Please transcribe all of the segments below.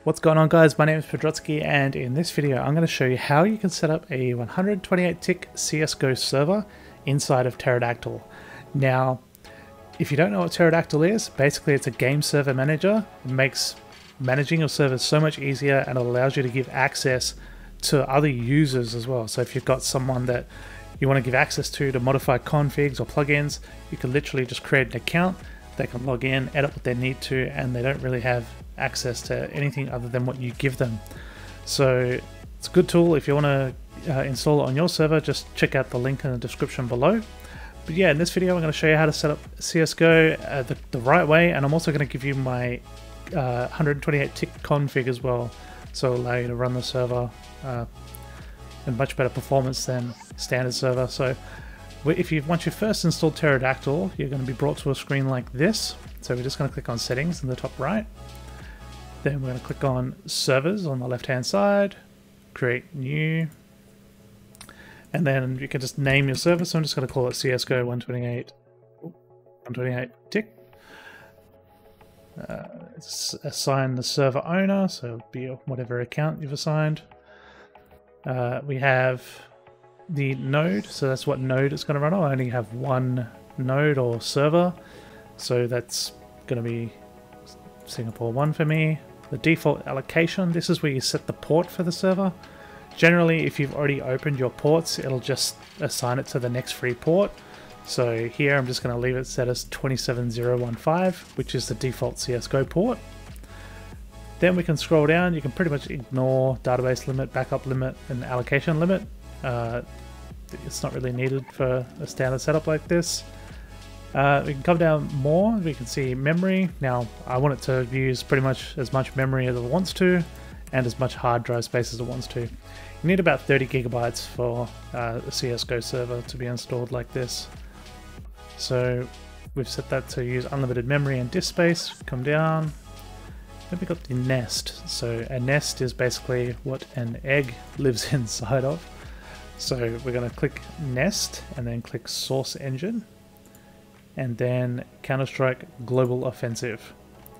What's going on, guys? My name is Pterodactyl, and in this video I'm going to show you how you can set up a 128 tick CSGO server inside of Pterodactyl. Now, if you don't know what Pterodactyl is, basically it's a game server manager. It makes managing your servers so much easier, and it allows you to give access to other users as well. So if you've got someone that you want to give access to modify configs or plugins, you can literally just create an account. They can log in, edit what they need to, and they don't really have access to anything other than what you give them. So it's a good tool. If you want to install it on your server, just check out the link in the description below. But yeah, in this video I'm going to show you how to set up CSGO the right way, and I'm also going to give you my 128 tick config as well, so it'll allow you to run the server in much better performance than standard server. So once you first installed Pterodactyl, you're going to be brought to a screen like this. So we're just going to click on settings in the top right. Then we're going to click on servers on the left hand side, create new, and then you can just name your server. So I'm just going to call it CSGO 128 tick. Assign the server owner, so it'll be whatever account you've assigned. We have the node, so that's what node it's going to run on. I only have one node or server, so that's going to be Singapore 1 for me. The default allocation, this is where you set the port for the server. Generally, if you've already opened your ports, it'll just assign it to the next free port. So here I'm just going to leave it set as 27015, which is the default CSGO port. Then we can scroll down. You can pretty much ignore database limit, backup limit, and allocation limit. It's not really needed for a standard setup like this. We can come down more. We can see memory. Now I want it to use pretty much as much memory as it wants to, and as much hard drive space as it wants to. You need about 30 gigabytes for a CSGO server to be installed like this. So we've set that to use unlimited memory and disk space. Come down. Then we got the nest. So a nest is basically what an egg lives inside of. So we're going to click nest and then click source engine, and then Counter-Strike Global Offensive.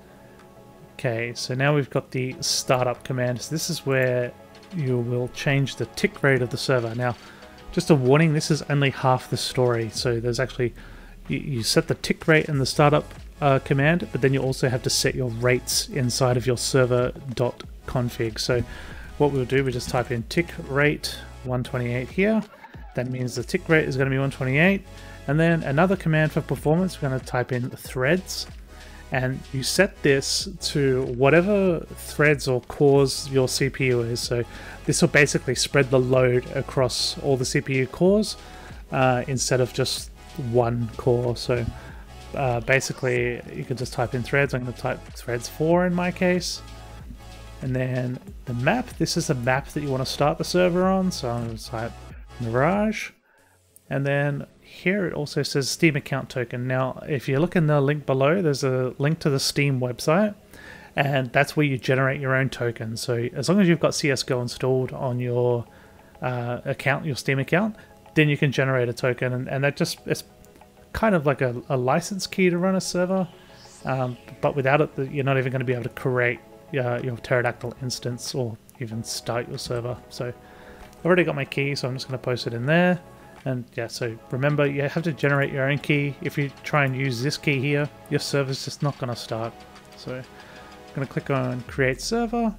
Okay, so now we've got the startup command. So this is where you will change the tick rate of the server. Now, just a warning, this is only half the story. So there's actually, you set the tick rate in the startup command, but then you also have to set your rates inside of your server.config. So what we'll do, we just type in tick rate 128 here. That means the tick rate is going to be 128. And then another command for performance, we're going to type in threads, and you set this to whatever threads or cores your CPU is. So this will basically spread the load across all the CPU cores instead of just one core. So basically you can just type in threads. I'm going to type threads 4 in my case. And then the map, this is the map that you want to start the server on. So I'm going to type Mirage. And then here it also says Steam account token. Now, if you look in the link below, there's a link to the Steam website, and that's where you generate your own token. So as long as you've got CSGO installed on your account, your Steam account, then you can generate a token. And that just, it's kind of like a license key to run a server, but without it, you're not even going to be able to create your Pterodactyl instance or even start your server. So I've already got my key, so I'm just going to post it in there. And yeah, so remember, you have to generate your own key. If you try and use this key here, your server's just not going to start. So I'm going to click on create server,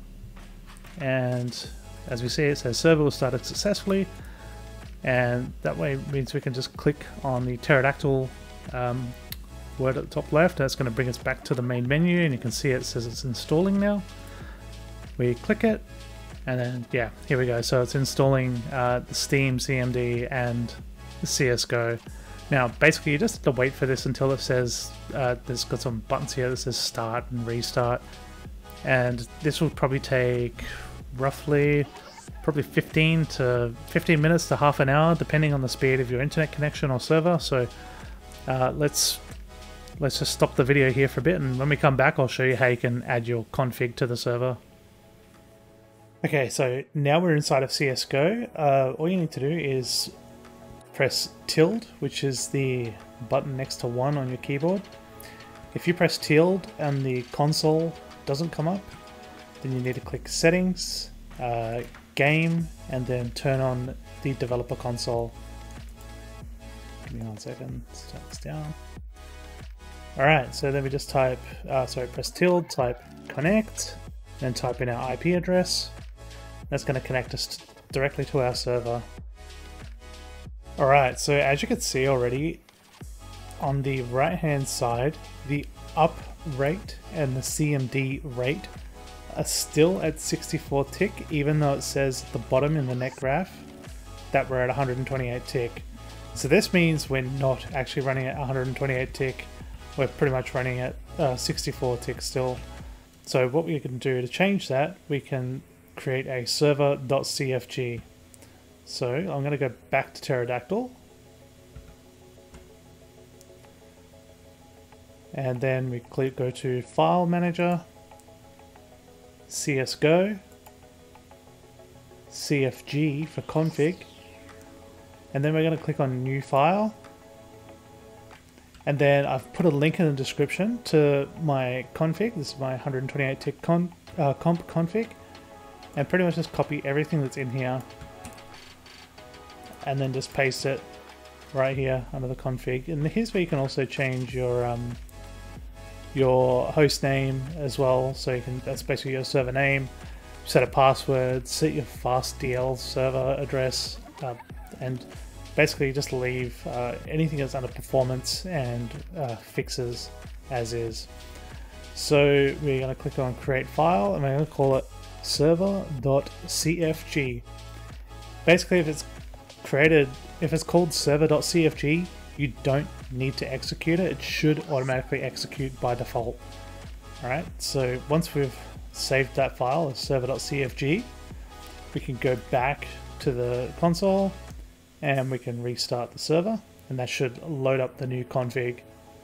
and as we see, it says server was started successfully, and that way means we can just click on the Pterodactyl word at the top left. That's going to bring us back to the main menu, and you can see it says it's installing now. We click it, and then yeah, here we go. So it's installing the Steam CMD and the CSGO. Now basically you just have to wait for this until it says there's got some buttons here that says start and restart, and this will probably take roughly 15 minutes to half an hour, depending on the speed of your internet connection or server. So let's just stop the video here for a bit, and when we come back I'll show you how you can add your config to the server. Okay, so now we're inside of CSGO. All you need to do is press tilde, which is the button next to 1 on your keyboard. If you press tilde and the console doesn't come up, Then you need to click Settings, Game, and then turn on the developer console. Give me 1 second, let's turn this down. Alright, so then we just type, press tilde, type connect, then type in our IP address. That's going to connect us directly to our server. Alright, so as you can see already, on the right hand side, the up rate and the CMD rate are still at 64 tick, even though it says at the bottom in the net graph that we're at 128 tick. So this means we're not actually running at 128 tick, we're pretty much running at 64 tick still. So what we can do to change that, we can create a server.cfg. So I'm going to go back to Pterodactyl, and then we go to File Manager, CSGO, CFG for config, and then we're going to click on New File, and then I've put a link in the description to my config. This is my 128 tick comp config, and pretty much just copy everything that's in here and then just paste it right here under the config. And here's where you can also change your host name as well. So you can, that's basically your server name, set a password, set your fastDL server address, and basically just leave anything that's under performance and fixes as is. So we're going to click on create file, and we're going to call it server.cfg. Basically, if it's called server.cfg, you don't need to execute it. It should automatically execute by default. Alright, so once we've saved that file as server.cfg, we can go back to the console and we can restart the server, and that should load up the new config.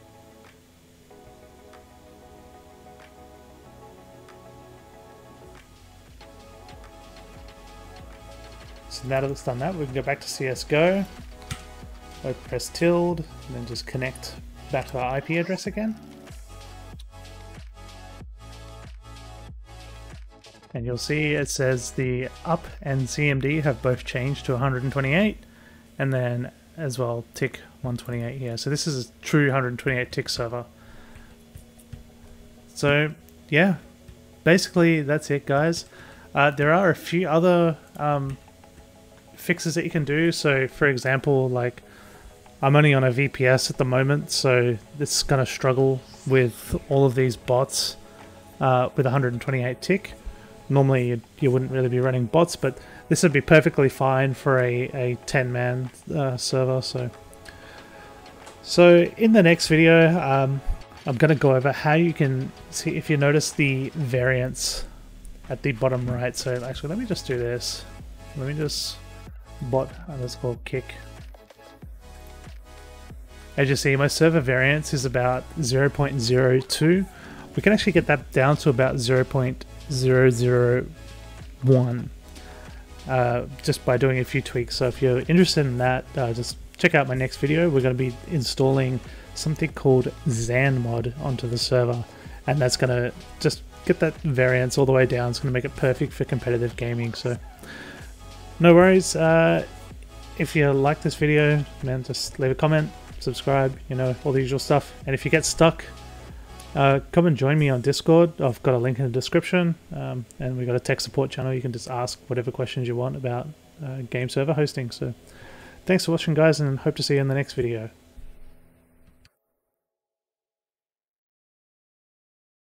So now that it's done that, we can go back to CSGO, press tilde, and then just connect back to our IP address again. And you'll see it says the up and CMD have both changed to 128, and then as well tick 128 here. So this is a true 128 tick server. So yeah, basically that's it, guys. There are a few other fixes that you can do. So for example, like I'm only on a VPS at the moment, so it's gonna struggle with all of these bots with 128 tick. Normally you wouldn't really be running bots, but this would be perfectly fine for a 10-man server. So in the next video, I'm going to go over how you can see if you notice the variance at the bottom right. So actually, let me just do this. Let me just bot underscore kick. As you see, my server variance is about 0.02. We can actually get that down to about 0.001 just by doing a few tweaks. So if you're interested in that, just check out my next video. We're going to be installing something called XanMod onto the server, and that's going to just get that variance all the way down. It's going to make it perfect for competitive gaming. So no worries. If you like this video, man, just leave a comment, subscribe, you know, all the usual stuff. And if you get stuck, come and join me on Discord. I've got a link in the description, and we've got a tech support channel. You can just ask whatever questions you want about game server hosting. So thanks for watching, guys, and hope to see you in the next video.